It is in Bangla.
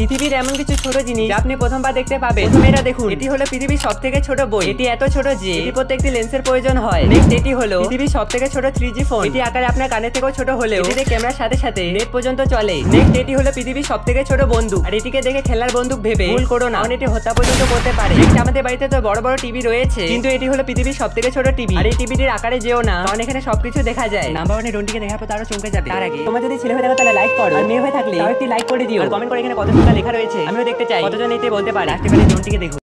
পৃথিবীর এমন কিছু ছোট জিনিস যা আপনি প্রথমবার দেখতে পাবেন। প্রথমে এটা দেখুন, এটি হলো পৃথিবীর সবথেকে ছোট বই। এটি এত ছোট যে এটি প্রত্যেকটি লেন্সের প্রয়োজন হয়। নেক্সট এটি হলো পৃথিবীর সবথেকে ছোট 3G ফোন। এটি আকারে আপনার কানের থেকেও ছোট হলেও এটিতে ক্যামেরার সাথে সাথে নেট পর্যন্ত চলে। নেক্সট এটি হলো পৃথিবীর সবথেকে ছোট বন্দুক। আর এটিকে দেখে খেলার বন্দুক ভেবে ভুল করো না, কারণ এটি হত্যা পর্যন্ত করতে পারে। নেক্সট আমাদের বাড়িতে তো বড় বড় টিভি রয়েছে, কিন্তু এটি হলো পৃথিবীর সবথেকে ছোট টিভি। আর এই টিভিটির আকারে যেও না, কারণ এখানে সবকিছু দেখা যায়। নাম্বার 1 ডোনটিকে দেখার পর তারও চমকে যাবে। তার আগে তোমরা যদি ছেলে হয়ে থাকো তাহলে লাইক করো, আর মেয়ে হয়ে থাকলে তাও একটি লাইক করে দিও। আর কমেন্ট করে এখানে কত সংখ্যা লেখা রয়েছে আমিও দেখতে চাই, কতজন এতে বলতে পারে। লাস্টে ডোনটিকে দেখুন।